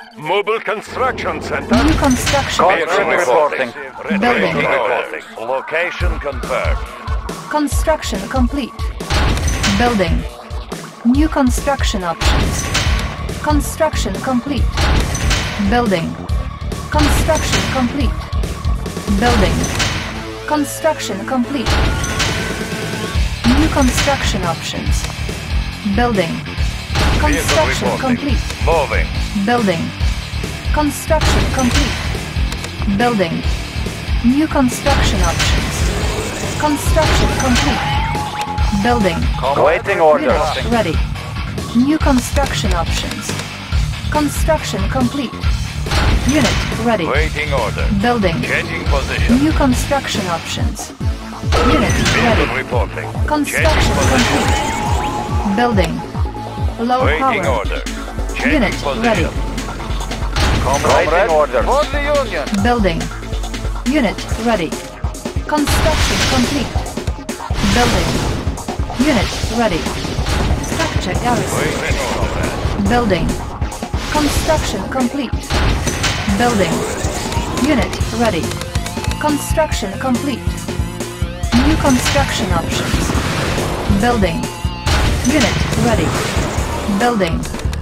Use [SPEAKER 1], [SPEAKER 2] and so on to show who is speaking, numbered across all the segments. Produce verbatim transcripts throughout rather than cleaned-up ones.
[SPEAKER 1] Mobile construction center.
[SPEAKER 2] New construction.
[SPEAKER 3] Conscript reporting.
[SPEAKER 2] Building.
[SPEAKER 1] Reporting. Location confirmed.
[SPEAKER 2] Construction complete. Building. New construction options. Construction complete. Building. Construction complete. Building. Construction complete. New construction options. Building. Construction complete.
[SPEAKER 1] Moving.
[SPEAKER 2] Building. Construction complete. Building. New construction options. Construction complete. Building.
[SPEAKER 3] Waiting orders.
[SPEAKER 2] Unit ready. New construction options. Construction complete. Unit ready.
[SPEAKER 1] Waiting order.
[SPEAKER 2] Building.
[SPEAKER 1] Changing position.
[SPEAKER 2] New construction options. Unit
[SPEAKER 1] Vehicle
[SPEAKER 2] ready.
[SPEAKER 1] reporting.
[SPEAKER 2] Construction
[SPEAKER 1] Changing position.
[SPEAKER 2] complete. Building. Low
[SPEAKER 1] Waiting
[SPEAKER 2] power.
[SPEAKER 1] order. Changing
[SPEAKER 2] Unit
[SPEAKER 1] position.
[SPEAKER 2] ready.
[SPEAKER 3] Waiting orders.
[SPEAKER 1] For the Union.
[SPEAKER 2] Building. Unit ready. Construction complete. Building. Unit ready. Structure garrison.
[SPEAKER 1] Waiting order.
[SPEAKER 2] Building. Construction complete. Building. Unit ready. Construction complete. New construction options. Building. Unit ready. Building.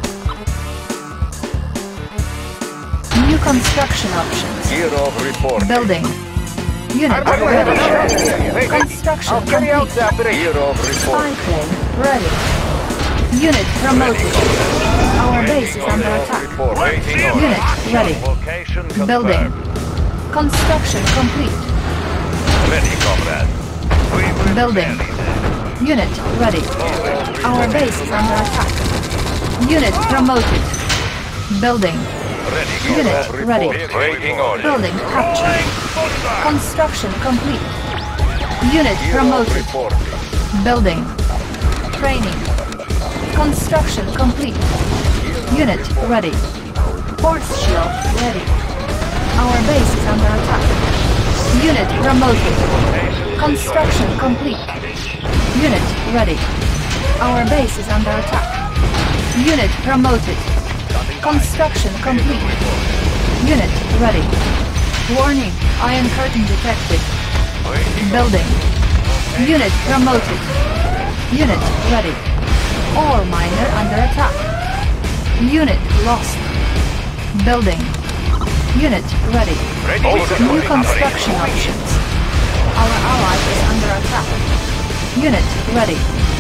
[SPEAKER 2] New construction options.
[SPEAKER 1] Gear of report.
[SPEAKER 2] Building. Unit ready. Construction complete.
[SPEAKER 1] Gear of report.
[SPEAKER 2] Spy plane ready. Unit promoted. Our base is under attack.
[SPEAKER 1] Waiting order.
[SPEAKER 2] Unit ready.
[SPEAKER 1] Location confirmed.
[SPEAKER 2] Building. Construction complete.
[SPEAKER 1] Ready, comrade. We will
[SPEAKER 2] Building.
[SPEAKER 1] rally.
[SPEAKER 2] Unit ready. Our base is under attack. Unit promoted. Building.
[SPEAKER 1] Ready,
[SPEAKER 2] Unit
[SPEAKER 1] comrade.
[SPEAKER 2] ready.
[SPEAKER 1] Waiting order.
[SPEAKER 2] Building captured. Construction complete. Unit
[SPEAKER 1] Gear of
[SPEAKER 2] promoted.
[SPEAKER 1] report.
[SPEAKER 2] Building. Training. Construction complete. Unit ready. Force shield ready. Our base is under attack. Unit promoted. Construction complete. Unit ready. Our base is under attack. Unit promoted. Construction complete. Unit ready. Warning, Iron Curtain detected. Building. Unit promoted. Unit ready. Ore miner under attack. Unit lost. Building. Unit ready.
[SPEAKER 1] Ready.
[SPEAKER 2] New construction options. Our ally is under attack. Unit ready.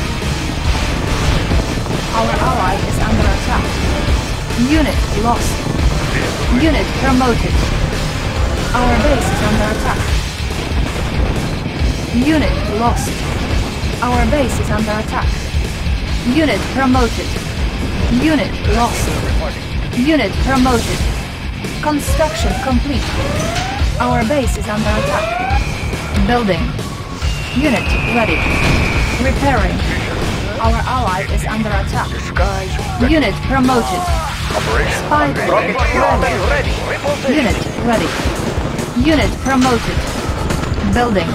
[SPEAKER 2] Our ally is under attack. Unit lost. Unit promoted. Our base is under attack. Unit lost. Our base is under attack. Unit promoted. Unit lost. Unit promoted. Construction complete. Our base is under attack. Building. Unit ready. Repairing. Our ally is under attack. Unit promoted. Spy plane ready. Unit ready. Unit promoted. Building.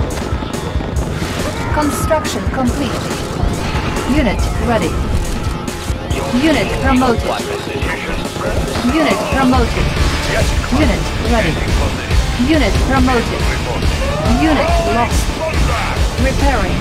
[SPEAKER 2] Construction complete. Unit ready. Unit promoted. Unit promoted. Unit ready. Unit promoted. Unit lost. Repairing.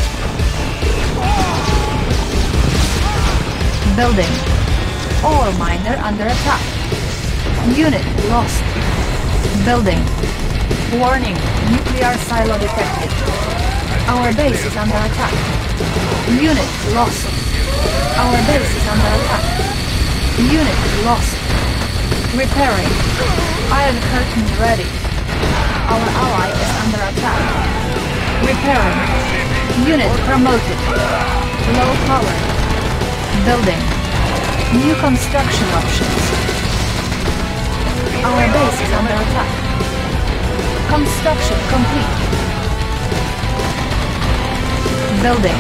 [SPEAKER 2] Building. Ore miner under attack. Unit lost. Building. Warning, nuclear silo detected. Our base is under attack. Unit lost. Our base is under attack. Unit lost. Repairing. Iron curtain ready. Our ally is under attack. Repairing. Unit promoted. Low power. Building. New construction options. Our base is under attack. Construction complete. Building.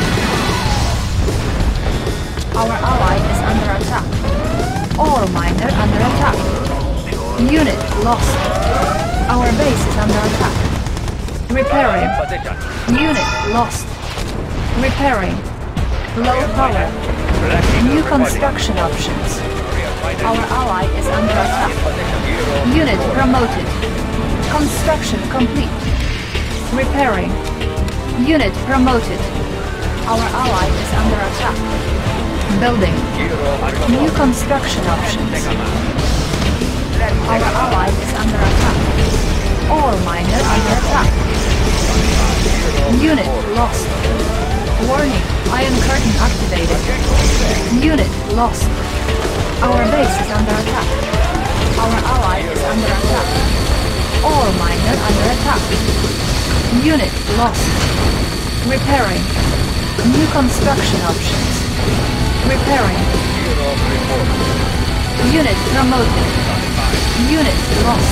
[SPEAKER 2] Our ally is under attack. Ore miner under attack. Unit lost. Our base is under attack. Repairing. Unit lost. Repairing. Low power. New construction options. Our ally is under attack. Unit promoted. Construction complete. Repairing. Unit promoted. Our ally is under attack. Building. New construction options. Our ally is under attack. Ore miner under attack. Unit lost. Warning, Iron Curtain activated. Unit lost. Our base is under attack. Our ally is under attack. Ore miner under attack. Unit lost. Repairing. New construction options. Repairing. Unit promoted. Unit lost.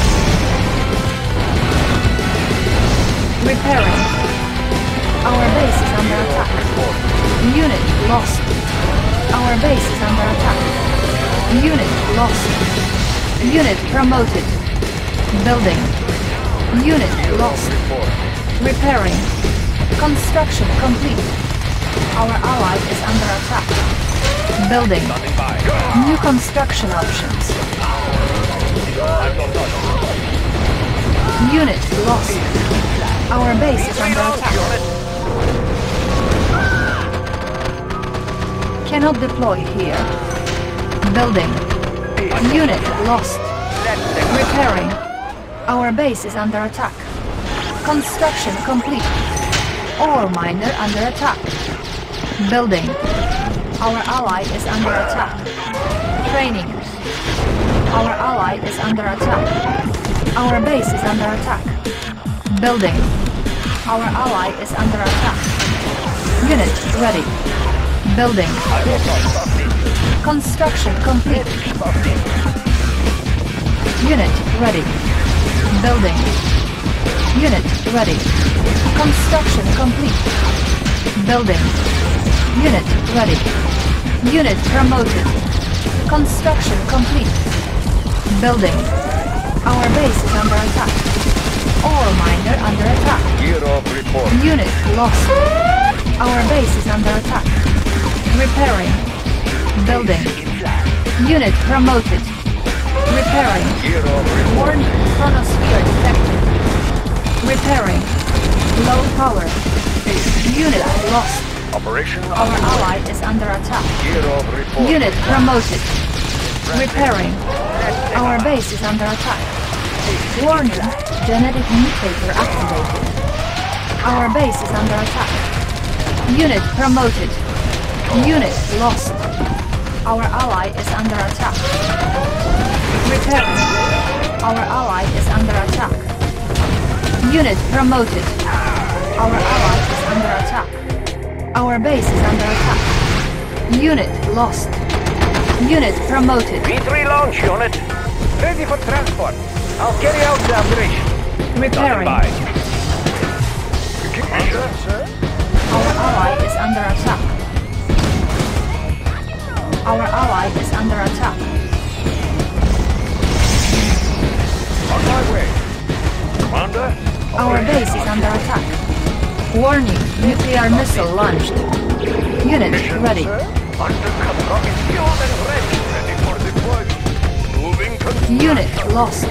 [SPEAKER 2] Repairing. Our base is under attack. Unit lost. Our base is under attack. Unit lost. Unit promoted. Building. Unit lost. Repairing. Construction complete. Our ally is under attack. Building. New construction options. Unit lost. Our base is under attack. Cannot deploy here. Building. Unit lost. Repairing. Our base is under attack. Construction complete. Ore miner under attack. Building. Our ally is under attack. Training. Our ally is under attack. Our base is under attack. Building. Our ally is under attack. Unit ready. Building. Construction complete. Unit ready. Building. Unit ready. Construction complete. Building. Unit ready. Unit promoted. Construction complete. Building. Our base is under attack. Ore miner under attack.
[SPEAKER 1] Gear of report.
[SPEAKER 2] Unit lost. Our base is under attack. Repairing. Building. Unit promoted. Repairing.
[SPEAKER 1] Gear of report.
[SPEAKER 2] Warning, chronosphere detected. Repairing. Low power. Unit lost.
[SPEAKER 1] Operation.
[SPEAKER 2] Our ally is under attack.
[SPEAKER 1] Gear of report.
[SPEAKER 2] Unit promoted. Repairing. Our base is under attack. Warning, genetic mutator activated. Our base is under attack. Unit promoted. Unit lost. Our ally is under attack. Repairing. Our ally is under attack. Unit promoted. Our ally is under attack. Our base is under attack. Unit lost. Unit promoted.
[SPEAKER 1] V three launch unit. Ready for transport. I'll carry out the operation.
[SPEAKER 2] Repairing.
[SPEAKER 1] Under, sir?
[SPEAKER 2] Our ally is under attack. Our ally is under attack.
[SPEAKER 1] On my way. Commander?
[SPEAKER 2] Our base is under attack. Warning, nuclear missile launched. Unit ready.
[SPEAKER 1] Undercover rocket fueled and ready. Ready for deployment. Moving construction.
[SPEAKER 2] Unit lost.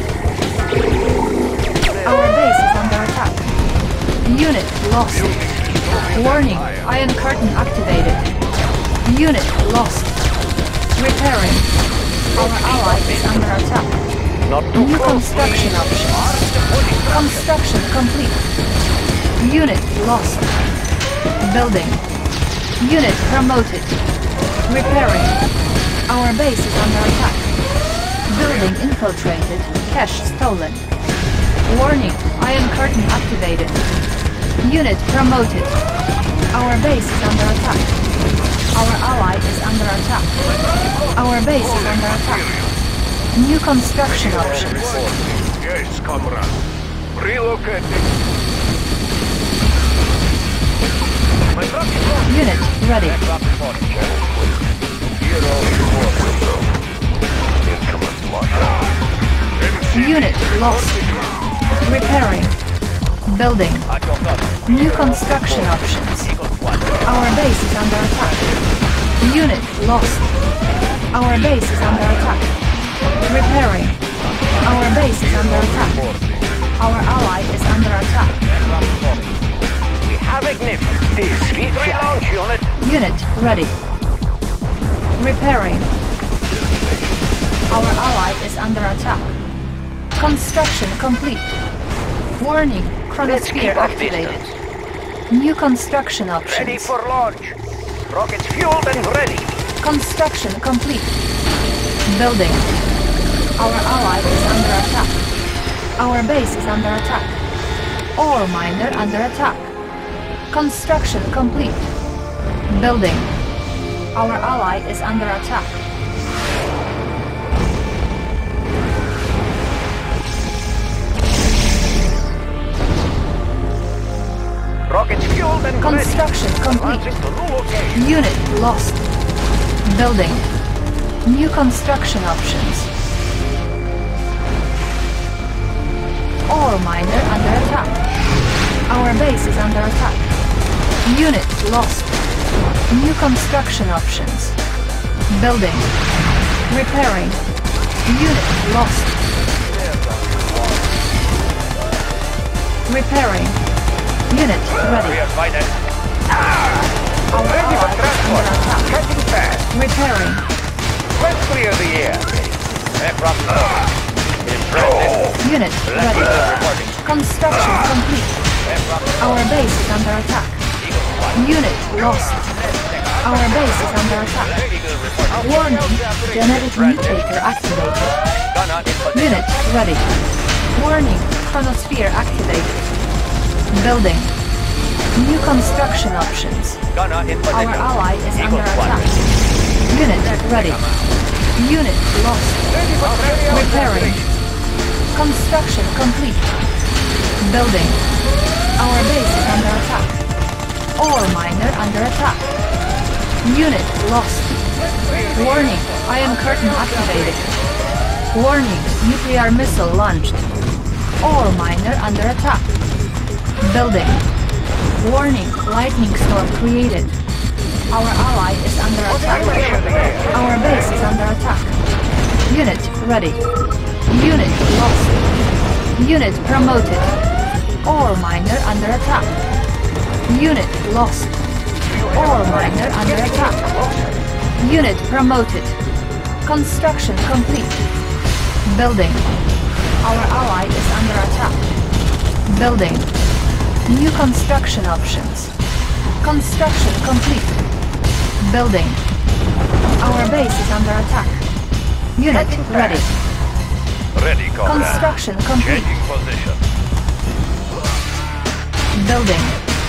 [SPEAKER 2] Our base is under attack. Unit lost. Warning, Iron Curtain activated. Unit lost. Repairing. Our ally is under attack.
[SPEAKER 1] Not too
[SPEAKER 2] New
[SPEAKER 1] close.
[SPEAKER 2] construction options. Construction complete. Unit lost. Building. Unit promoted. Repairing. Our base is under attack. Building infiltrated. Cache stolen. Warning, Iron Curtain activated. Unit promoted. Our base is under attack. Our ally is under attack. Our base is under attack. New construction options.
[SPEAKER 1] Yes, comrade. Relocating. My truck is on.
[SPEAKER 2] Unit ready.
[SPEAKER 1] Truck reporting, General. Hero report. Incoming flush.
[SPEAKER 2] Unit lost. Repairing. Building. New construction options. Our base is under attack. Unit lost. Our Our base is under attack. Repairing. Our base is under attack. Our ally is under attack.
[SPEAKER 1] We have ignition. This is relaunch unit.
[SPEAKER 2] Unit ready. Repairing. Our ally is under attack. Construction complete. Warning,
[SPEAKER 1] Let's
[SPEAKER 2] chronosphere
[SPEAKER 1] keep our
[SPEAKER 2] activated.
[SPEAKER 1] distance.
[SPEAKER 2] New construction
[SPEAKER 1] Ready
[SPEAKER 2] options.
[SPEAKER 1] for launch. Rockets fueled and ready.
[SPEAKER 2] Construction complete. Building. Our ally is under attack. Our base is under attack. Ore miner under attack. Construction complete. Building. Our ally is under attack.
[SPEAKER 1] Rockets fueled and
[SPEAKER 2] Construction
[SPEAKER 1] ready.
[SPEAKER 2] complete.
[SPEAKER 1] Advancing to new location.
[SPEAKER 2] Unit lost. Building. New construction options. Ore miner under attack. Our base is under attack. Unit lost. New construction options. Building. Repairing. Unit lost. Repairing. Unit ready.
[SPEAKER 1] are fighting.
[SPEAKER 2] Our
[SPEAKER 1] Ready for
[SPEAKER 2] ally is
[SPEAKER 1] transport.
[SPEAKER 2] under attack.
[SPEAKER 1] Cutting fast.
[SPEAKER 2] Repairing.
[SPEAKER 1] Let's clear the air. Aircraft impressive.
[SPEAKER 2] Unit ready.
[SPEAKER 1] Reporting.
[SPEAKER 2] Construction complete.
[SPEAKER 1] Aircraft
[SPEAKER 2] Our base is under attack. Unit lost. Our base is under attack.
[SPEAKER 1] Eagle reporting.
[SPEAKER 2] Warning, genetic mutator activated.
[SPEAKER 1] Gunner in position.
[SPEAKER 2] Unit ready. Warning, chronosphere activated. Building. New construction options.
[SPEAKER 1] Gunner in
[SPEAKER 2] Our
[SPEAKER 1] position.
[SPEAKER 2] ally is
[SPEAKER 1] Eagle
[SPEAKER 2] under
[SPEAKER 1] squadron.
[SPEAKER 2] attack. Unit ready. Unit lost.
[SPEAKER 1] Ready for carry-out
[SPEAKER 2] Repairing.
[SPEAKER 1] operation.
[SPEAKER 2] Construction complete. Building. Our base is under attack. Ore miner under attack. Unit lost. Warning, Iron Curtain activated. Warning, nuclear missile launched. Ore miner under attack. Building. Warning, lightning storm created. Our ally is under attack. Our base is under attack. Unit ready. Unit lost. Unit promoted. Ore miner under attack. Unit lost. Ore miner under attack. Unit promoted. Construction complete. Building. Our ally is under attack. Building. New construction options. Construction complete. Building. Our base is under attack. Unit ready.
[SPEAKER 1] Ready, comrade.
[SPEAKER 2] Construction complete.
[SPEAKER 1] Changing position.
[SPEAKER 2] Building.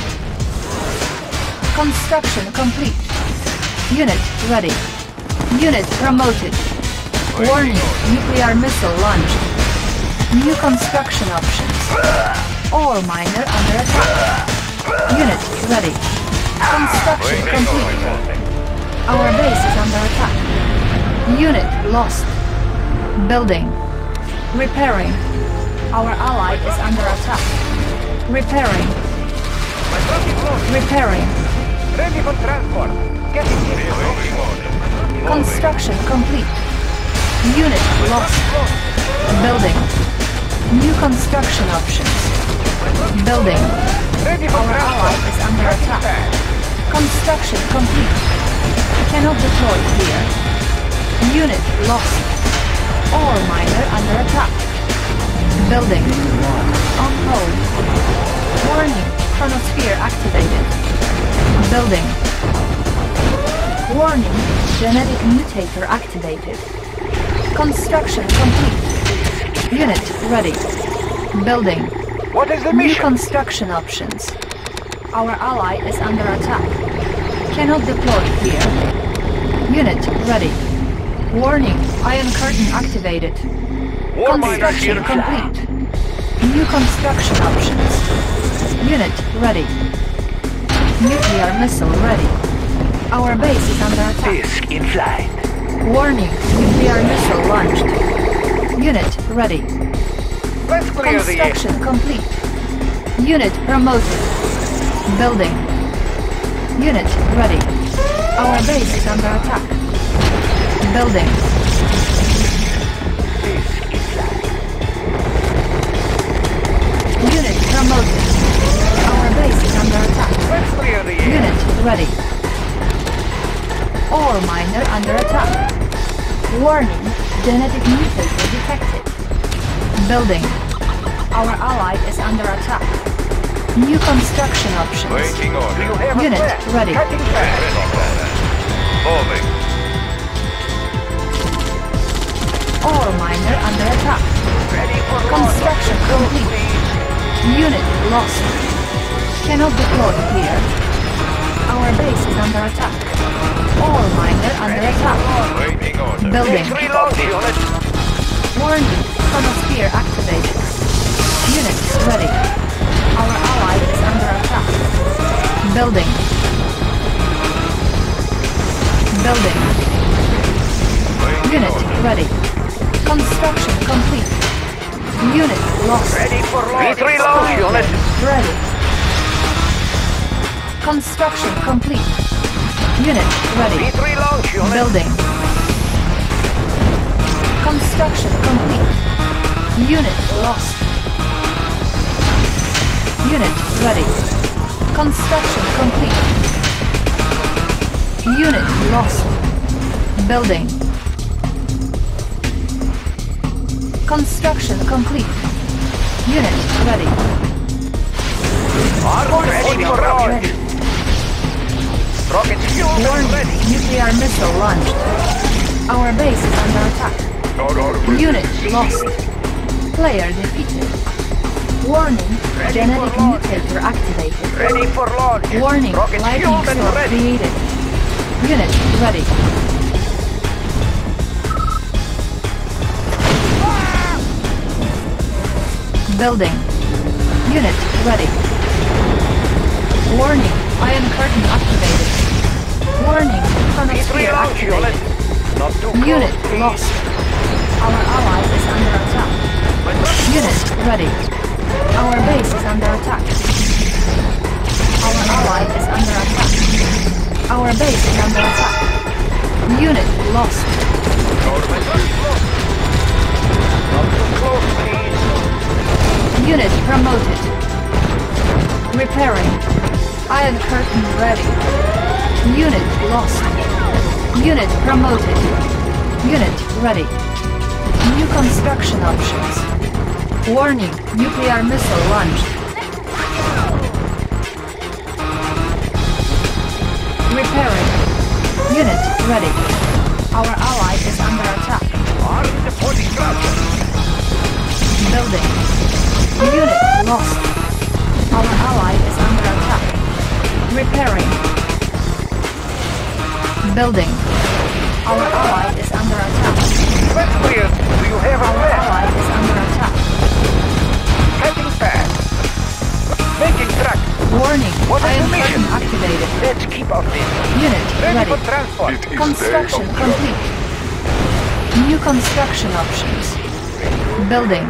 [SPEAKER 2] Construction complete. Unit ready. Unit promoted. Warning, nuclear missile launched. New construction options. Ore miner under attack. Unit ready. Construction complete. Our base is under attack. Unit lost. Building. Repairing. Our ally is under attack. Repairing. Repairing.
[SPEAKER 1] Ready for transport. Getting in.
[SPEAKER 2] Construction complete. Unit lost. Building. New construction options. Building.
[SPEAKER 1] Ready for
[SPEAKER 2] Our ally
[SPEAKER 1] transport.
[SPEAKER 2] is under attack. Construction complete. Cannot deploy here. Unit lost. Ore miner under attack. Building. On hold. Warning, chronosphere activated. Building. Warning, genetic mutator activated. Construction complete. Unit ready. Building.
[SPEAKER 1] What is the
[SPEAKER 2] New
[SPEAKER 1] mission?
[SPEAKER 2] construction options. Our ally is under attack. Cannot deploy here. Unit ready. Warning, Iron Curtain activated.
[SPEAKER 1] War miner
[SPEAKER 2] Construction
[SPEAKER 1] here.
[SPEAKER 2] complete. New construction options. Unit ready. Nuclear missile ready. Our base is under attack.
[SPEAKER 1] Disc in flight.
[SPEAKER 2] Warning, nuclear missile launched. Unit ready.
[SPEAKER 1] Let's clear the air.
[SPEAKER 2] Construction complete. Unit promoted. Building. Unit ready. Our base is under attack. Building. Unit promoted. Our base is under attack.
[SPEAKER 1] Let's clear the air.
[SPEAKER 2] Unit ready. Ore miner under attack. Warning, genetic mutator detected. Building. Our ally is under attack. New construction options.
[SPEAKER 1] Waiting order. Do you have
[SPEAKER 2] Unit
[SPEAKER 1] a plan?
[SPEAKER 2] ready.
[SPEAKER 1] Cutting back. Moving.
[SPEAKER 2] Ore miner under attack.
[SPEAKER 1] Ready for
[SPEAKER 2] Construction complete. Unit lost. Cannot deploy here. Our base is under attack. Ore miner under attack.
[SPEAKER 1] Waiting order.
[SPEAKER 2] Building.
[SPEAKER 1] Please reload the unit.
[SPEAKER 2] Warning, chronosphere activated. Unit ready. Our ally is under attack. Building. Building.
[SPEAKER 1] Waiting
[SPEAKER 2] Unit
[SPEAKER 1] order.
[SPEAKER 2] ready. Construction complete. Unit lost.
[SPEAKER 1] Ready for launch. Please reload unit.
[SPEAKER 2] Ready. Construction complete. Unit ready.
[SPEAKER 1] Please reload unit.
[SPEAKER 2] Building. Construction complete. Unit lost. Unit ready. Construction complete. Unit lost. Building. Construction complete. Unit ready.
[SPEAKER 1] Armed ready for launch.
[SPEAKER 2] Ready.
[SPEAKER 1] Rocket fuel and
[SPEAKER 2] Warning,
[SPEAKER 1] ready.
[SPEAKER 2] nuclear missile launched. Our base is under attack. Unit lost. Player defeated. Warning, genetic mutator activated.
[SPEAKER 1] Ready for launch.
[SPEAKER 2] Warning,
[SPEAKER 1] Rocket
[SPEAKER 2] lightning
[SPEAKER 1] fuel and
[SPEAKER 2] storm
[SPEAKER 1] ready.
[SPEAKER 2] created. Unit ready. Building. Unit ready. Warning, iron curtain activated. Warning,
[SPEAKER 1] Please
[SPEAKER 2] chronosphere
[SPEAKER 1] reload unit.
[SPEAKER 2] activated.
[SPEAKER 1] Not too close.
[SPEAKER 2] Unit
[SPEAKER 1] please.
[SPEAKER 2] lost. Our ally is under attack. Unit ready. Our base is under attack. Our ally is under attack. Our base is under attack. Unit lost.
[SPEAKER 1] Not too close, please.
[SPEAKER 2] Unit promoted. Repairing. Iron curtain ready. Unit lost. Unit promoted. Unit ready. New construction options. Warning, nuclear missile launched. Repairing. Unit ready. Our ally is under attack.
[SPEAKER 1] Armed for destruction.
[SPEAKER 2] Building. Unit lost. Our ally is under attack. Repairing. Building. Our ally is under attack.
[SPEAKER 1] Let's clear. Do you have a
[SPEAKER 2] Our
[SPEAKER 1] plan?
[SPEAKER 2] ally is under attack.
[SPEAKER 1] Heading fast. Making track.
[SPEAKER 2] Warning.
[SPEAKER 1] What is
[SPEAKER 2] Iron
[SPEAKER 1] the mission?
[SPEAKER 2] curtain activated.
[SPEAKER 1] Let's keep our distance.
[SPEAKER 2] Unit
[SPEAKER 1] Ready
[SPEAKER 2] ready.
[SPEAKER 1] for transport.
[SPEAKER 2] Construction complete. New construction options. Building.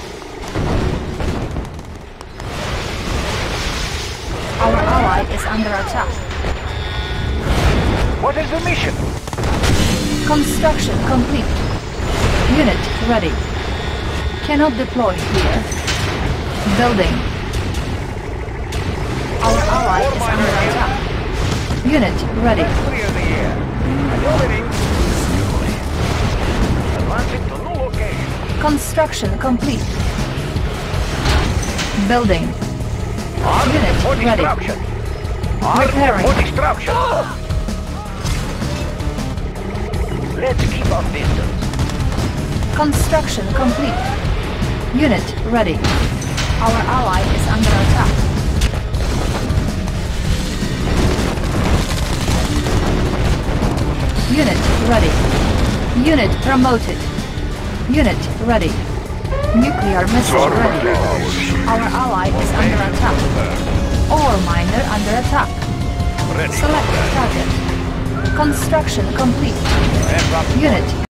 [SPEAKER 2] Our ally is under attack.
[SPEAKER 1] What is the mission?
[SPEAKER 2] Construction complete. Unit ready. Cannot deploy here. Building. Our ally is under attack. Unit ready.
[SPEAKER 1] Clear the air. Moving. Advancing to new location.
[SPEAKER 2] Construction complete. Building.
[SPEAKER 1] Armed
[SPEAKER 2] Unit
[SPEAKER 1] for
[SPEAKER 2] ready.
[SPEAKER 1] destruction. Armed
[SPEAKER 2] Repairing.
[SPEAKER 1] for destruction. Let's keep our distance.
[SPEAKER 2] Construction complete. Unit ready. Our ally is under attack. Unit ready. Unit promoted. Unit ready. Nuclear missile ready. Our ally is under attack. Ore miner under attack.
[SPEAKER 1] Ready.
[SPEAKER 2] Select target. Construction complete.
[SPEAKER 1] Ramp up.
[SPEAKER 2] Unit